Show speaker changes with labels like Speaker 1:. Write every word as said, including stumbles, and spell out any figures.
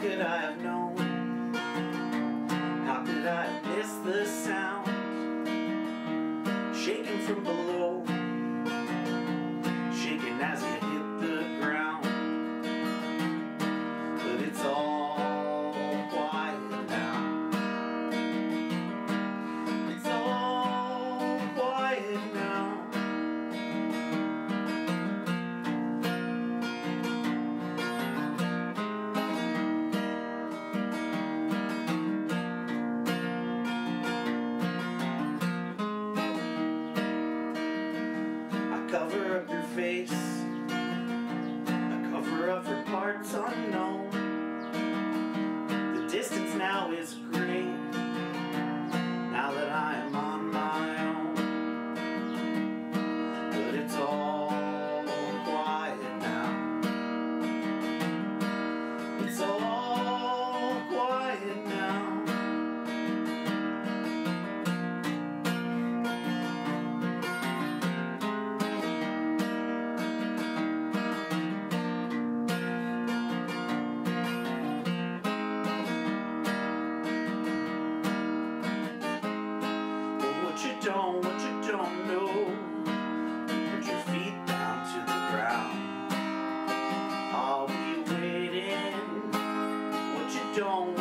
Speaker 1: could I have known? How could I have missed the sound shaking from below, shaking as it hit the ground? But it's all quiet now. It's all quiet now. Cover up your face, I cover up for parts unknown. The distance now is great, now that I am on my own. But it's all quiet now. It's all quiet now. Don't, what you don't know, put your feet down to the ground. I'll be waiting. What you don't